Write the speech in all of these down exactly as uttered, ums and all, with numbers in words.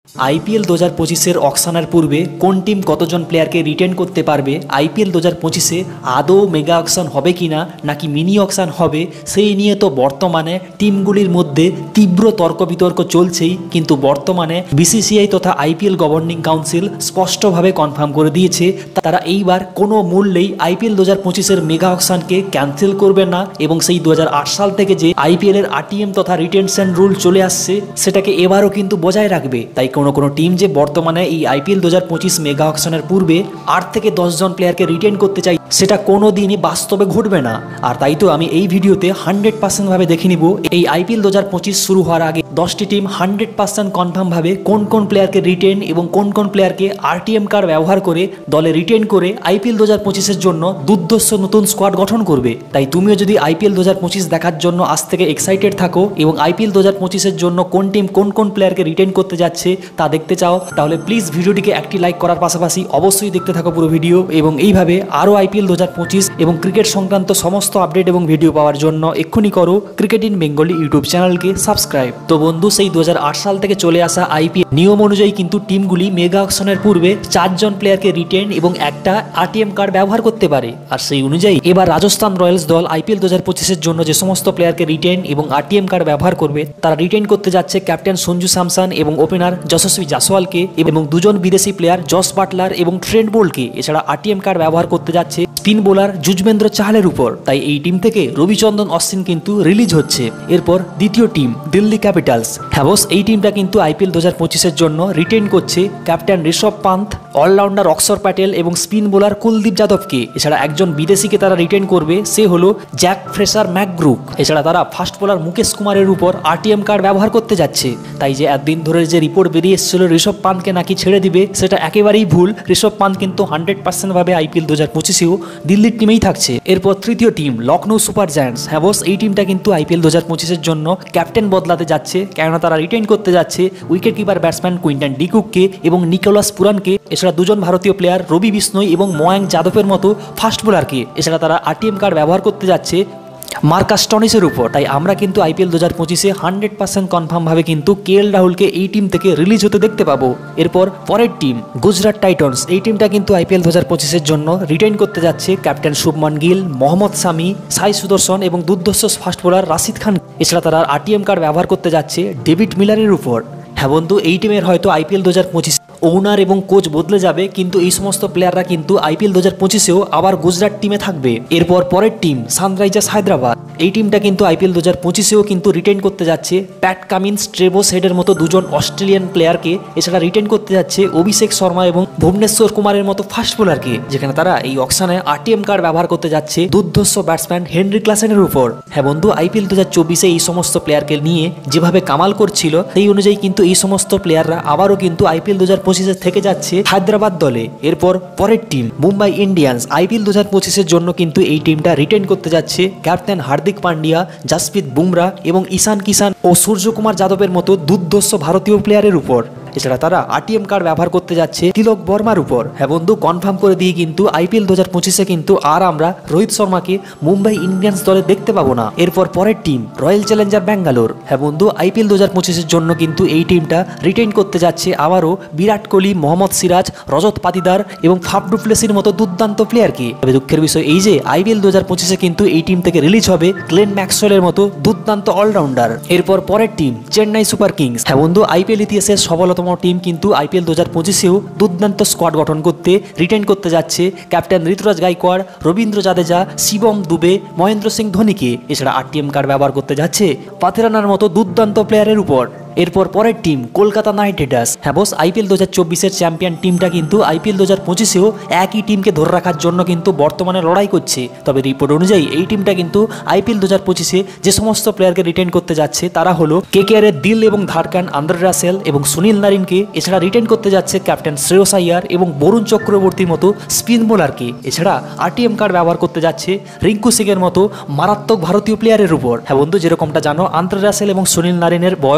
IPL দু হাজার পঁচিশের অকশনের পূর্বে কোন টিম কতজন প্লেয়ারকে রিটেন করতে পারবে, আইপিএল দু হাজার পঁচিশে আদৌ মেগা অকশন হবে কিনা নাকি মিনি অকশন হবে, সেই নিয়ে তো বর্তমানে টিমগুলির মধ্যে তীব্র তর্ক বিতর্ক চলছেই। কিন্তু বর্তমানে বিসিসিআই তথা আইপিএল গভর্নিং কাউন্সিল স্পষ্টভাবে কনফার্ম করে দিয়েছে তারা এইবার কোনো মূল্যেই আইপিএল দু হাজার পঁচিশের মেগা অকশনকে ক্যান্সেল করবে না এবং সেই দু হাজার আট সাল থেকে যে আইপিএলের আরটিএম তথা রিটেনশন রুল চলে আসছে সেটাকে এবারও কিন্তু বজায় রাখবে। তাই কোনো কোনো টিম যে বর্তমানে এই আইপিএল দু হাজার পঁচিশ মেগা অকশনের পূর্বে আট থেকে দশ জন প্লেয়ারকে রিটেন করতে চাই সেটা কোনো দিনই বাস্তবে ঘটবে না। আর তাই তো আমি এই ভিডিওতে হান্ড্রেড পার্সেন্ট ভাবে দেখে নিব এই আইপিএল দু হাজার পঁচিশ শুরু হওয়ার আগে দশটি টিম হান্ড্রেড পার্সেন্ট কনফার্ম ভাবে কোন কোন প্লেয়ারকে রিটেন এবং কোন কোন প্লেয়ারকে আরটিএম কার্ড ব্যবহার করে দলে রিটেন করে আইপিএল দু হাজার পঁচিশের জন্য দুর্ধর্ষ নতুন স্কোয়াড গঠন করবে। তাই তুমিও যদি আইপিএল দু হাজার পঁচিশ দেখার জন্য আজ থেকে এক্সাইটেড থাকো এবং আইপিএল দু হাজার পঁচিশের জন্য কোন টিম কোন কোন প্লেয়ারকে রিটেন করতে যাচ্ছে তা দেখতে চাও তাহলে প্লিজ ভিডিওটিকে একটি লাইক করার পাশাপাশি অবশ্যই দেখতে থাকো পুরো ভিডিও এবং এইভাবে আরও আইপিএল দু হাজার পঁচিশ এবং ক্রিকেট সংক্রান্ত সমস্ত আপডেট এবং ভিডিও পাওয়ার জন্য এক্ষুনি করো ক্রিকেট ইন বেঙ্গলি ইউটিউব চ্যানেলকে সাবস্ক্রাইব। তো বন্ধু, সেই দু হাজার আট সাল থেকে চলে আসা আইপিএল নিয়ম অনুযায়ী কিন্তু টিমগুলি মেগা অকশনের পূর্বে চারজন প্লেয়ারকে রিটেন এবং একটা আরটিএম কার্ড ব্যবহার করতে পারে। আর সেই অনুযায়ী এবার রাজস্থান রয়্যালস দল আইপিএল দু হাজার পঁচিশের জন্য যে সমস্ত প্লেয়ারকে রিটেন এবং আরটিএম কার্ড ব্যবহার করবে তারা রিটেন করতে যাচ্ছে ক্যাপ্টেন সঞ্জু স্যামসন এবং ওপেনার যশস্বী জাসওয়ালকে এবং দুজন বিদেশি প্লেয়ার জস বাটলার এবং ট্রেন্ট বোল্টকে। এছাড়া আরটিএম কার্ড ব্যবহার করতে যাচ্ছে স্পিন বোলার যুজবেন্দ্র চাহালের উপর। তাই এই টিম থেকে রবিচন্দ্রন অশ্বিন কিন্তু রিলিজ হচ্ছে। এরপর দ্বিতীয় টিম দিল্লি ক্যাপিটালস। হ্যাঁ বস, এই টিমটা কিন্তু আইপিএল দু হাজার পঁচিশের জন্য রিটেন করছে ক্যাপ্টেন ঋষভ পান্ত, অলরাউন্ডার অক্ষর প্যাটেল এবং স্পিন বোলার কুলদীপ যাদবকে। এছাড়া একজন বিদেশিকে তারা রিটেন করবে, সে হলো জ্যাক ফ্রেসার ম্যাকগ্রুক। এছাড়া তারা ফাস্ট বোলার মুকেশ কুমারের উপর আরটিএম কার্ড ব্যবহার করতে যাচ্ছে। তাই যে একদিন ধরে যে রিপোর্ট বেরিয়ে এসেছিল ঋষভ পান্তকে নাকি ছেড়ে দিবে সেটা একেবারেই ভুল। ঋষভ পান্ত কিন্তু হান্ড্রেড পার্সেন্ট ভাবে আইপিএল দু হাজার পঁচিশেও দিল্লির টিমেই থাকছে। এরপর তৃতীয় টিম লখনৌ সুপার জায়ান্টস। হ্যাঁ বস, এই টিমটা কিন্তু আইপিএল দু হাজার পঁচিশের জন্য ক্যাপ্টেন বদলাতে যাচ্ছে, কেননা তারা রিটেন করতে যাচ্ছে উইকেট কিপার ব্যাটসম্যান কুইন্টন ডিকুককে এবং নিকোলাস পুরানকে। এছাড়া দুজন ভারতীয় প্লেয়ার রবি বিষ্ণই এবং ময়াঙ্ক যাদবের মতো ফাস্ট বোলারকে। এছাড়া তারা আরটিএম কার্ড ব্যবহার করতে যাচ্ছে মার্কাস স্টোনিসের উপর। তাই আমরা কিন্তু আইপিএল দু হাজার পঁচিশে হান্ড্রেড পার্সেন্ট কনফার্ম ভাবে কিন্তু কেএল রাহুলকে এই টিম থেকে রিলিজ হতে দেখতে পাবো। এরপর পরের টিম গুজরাট টাইটন্স। এই টিমটা কিন্তু আইপিএল দু হাজার পঁচিশের জন্য রিটেন করতে যাচ্ছে ক্যাপ্টেন শুভমান গিল, মোহাম্মদ শামি, সাই সুদর্শন এবং দুর্ধর্ষ ফাস্ট বোলার রাশিদ খান। এছাড়া তারা আরটিএম কার্ড ব্যবহার করতে যাচ্ছে ডেভিড মিলারের উপর। হ্যাঁ বন্ধু, এই টিমের হয়তো আইপিএল দু হাজার পঁচিশ ওনার এবং কোচ বদলে যাবে, কিন্তু এই সমস্ত প্লেয়াররা কিন্তু আইপিএল দু হাজার পঁচিশেও আবার গুজরাট টিমে থাকবে। এরপর পরের টিম সানরাইজার্স হায়দ্রাবাদ। এই টিমটা কিন্তু আইপিএল দু হাজার পঁচিশেও কিন্তু রিটেন করতে যাচ্ছে প্যাট কামিন্স, ট্রেভো হেডের মতো দুজন অস্ট্রেলিয়ান প্লেয়ারকে। এছাড়া রিটেন করতে যাচ্ছে অভিষেক শর্মা এবং ভুবনেশ্বর কুমারের মতো ফাস্ট বোলারকে, যেখানে তারা এই অকশনে আরটিএম কার্ড ব্যবহার করতে যাচ্ছে দুর্ধর্ষ ব্যাটসম্যান হেনরি ক্লাসেনের উপর। হ্যাঁ বন্ধু, আইপিএল দু হাজার চব্বিশে এই সমস্ত প্লেয়ারকে নিয়ে যেভাবে কামাল করছিল সেই অনুযায়ী কিন্তু এই সমস্ত প্লেয়াররা আবারও কিন্তু আইপিএল দু হাজার পঁচিশে থেকে যাচ্ছে হায়দ্রাবাদ দলে। এরপর পরের টিম মুম্বাই ইন্ডিয়ান্স। আইপিএল দু হাজার পঁচিশের জন্য কিন্তু এই টিমটা রিটেন করতে যাচ্ছে ক্যাপ্টেন হার্দিক পান্ডিয়া, জাসপ্রীত বুমরা এবং ঈশান কিষান ও সূর্যকুমার যাদবের মতো দুর্ধর্ষ ভারতীয় প্লেয়ারের উপর। এছাড়া তারা আরটিএম কার্ড ব্যবহার করতে যাচ্ছে তিলক বর্মার উপর। হ্যাঁ বন্ধু, কনফার্ম করে দিয়ে কিন্তু আইপিএল দু হাজার পঁচিশে কিন্তু আর আমরা রোহিত শর্মাকে মুম্বাই ইন্ডিয়ান্স দলে দেখতে পাবো না। এরপর পরের টিম রয়্যাল চ্যালেঞ্জার ব্যাঙ্গালোর। হ্যাঁ বন্ধু, আইপিএল দু হাজার পঁচিশের জন্য কিন্তু এই টিমটা রিটেন করতে যাচ্ছে আবারও বিরাট কোহলি, মোহাম্মদ সিরাজ, রজত পাতিদার এবং ফাফ ডু প্লেসির মতো দুর্দান্ত প্লেয়ারকে। তবে দুঃখের বিষয় এই যে আইপিএল দু হাজার পঁচিশে কিন্তু এই টিম থেকে রিলিজ হবে গ্লেন ম্যাক্সওয়েলের মতো দুর্দান্ত অলরাউন্ডার। এরপর পরের টিম চেন্নাই সুপার কিংস। হ্যাঁ বন্ধু, আইপিএল ইতিহাসের সফলতম টিম কিন্তু আইপিএল দু হাজার পঁচিশেও দুর্দান্ত স্কোয়াড গঠন করতে রিটেন করতে যাচ্ছে ক্যাপ্টেন ঋতুরাজ গাইকোয়াড়, রবীন্দ্র জাদেজা, শিবম, দুবে, মহেন্দ্র সিং ধোনিকে। এছাড়া আরটিএম কার্ড ব্যবহার করতে যাচ্ছে পাথেরানার মতো দুর্দান্ত প্লেয়ারের উপর। এরপর পরের টিম কলকাতা নাইট রাইডার্স। হ্যাঁ বস, আইপিএল দু হাজার চব্বিশের চ্যাম্পিয়ন টিমটা কিন্তু আইপিএল দু হাজার পঁচিশেও একই টিমকে ধরে রাখার জন্য কিন্তু বর্তমানে লড়াই করছে। তবে রিপোর্ট অনুযায়ী এই টিমটা কিন্তু আইপিএল দু হাজার পঁচিশে যে সমস্ত প্লেয়ারকে রিটেন করতে যাচ্ছে তারা হলো কেকেআরের দিল এবং ধারকান, আন্দ্রে রাসেল এবং সুনীল নারিনকে। এছাড়া রিটেন করতে যাচ্ছে ক্যাপ্টেন শ্রেয়স আইয়ার এবং বরুণ চক্রবর্তীর মতো স্পিন বোলারকে। এছাড়া আরটিএম কার্ড ব্যবহার করতে যাচ্ছে রিঙ্কু সিং এর মতো মারাত্মক ভারতীয় প্লেয়ারের উপর। হ্যাঁ বন্ধু, যেরকমটা জানো আন্দ্রে রাসেল এবং সুনীল নারিনের বয়স এখনো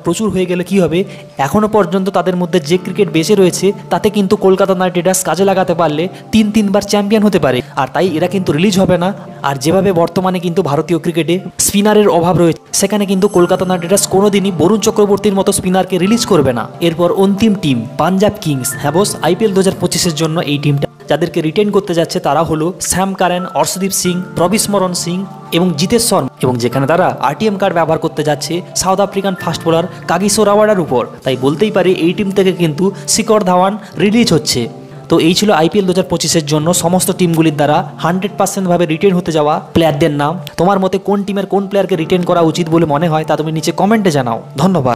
প্রচুর হয়ে গেলে কি হবে, এখনও পর্যন্ত তাদের মধ্যে যে ক্রিকেট বেঁচে রয়েছে তাতে কিন্তু কলকাতা নাইট রাইডার্স কাজে লাগাতে পারলে তিন তিনবার চ্যাম্পিয়ন হতে পারে। আর তাই এরা কিন্তু রিলিজ হবে না। আর যেভাবে বর্তমানে কিন্তু ভারতীয় ক্রিকেটে স্পিনারের অভাব রয়েছে, সেখানে কিন্তু কলকাতা নাইট রাইডার্স কোনোদিনই বরুণ চক্রবর্তীর মতো স্পিনারকে রিলিজ করবে না। এরপর অন্তিম টিম পাঞ্জাব কিংস। হ্যাঁ বস, আইপিএল দু হাজার পঁচিশের জন্য এই টিমটা যাদেরকে রিটেন করতে যাচ্ছে তারা হলো শ্যাম কারেন, অর্শদীপ সিং, প্রবিস্মরণ সিং এবং জিতেশ শর্মা, এবং যেখানে তারা আরটিএম কার্ড ব্যবহার করতে যাচ্ছে South African fast bowler Kagiso রাবাডার উপর। তাই বলতেই পারি এই টিম থেকে কিন্তু শিখর ধাওয়ান রিলিজ হচ্ছে। তো এই ছিল আইপিএল দু হাজার পঁচিশের জন্য সমস্ত টিমগুলির দ্বারা হান্ড্রেড পার্সেন্ট ভাবে রিটেন হতে যাওয়া প্লেয়ারদের নাম। তোমার মতে কোন টিমের কোন প্লেয়ারকে রিটেন করা উচিত বলে মনে হয় তা তুমি নিচে কমেন্টে জানাও। ধন্যবাদ।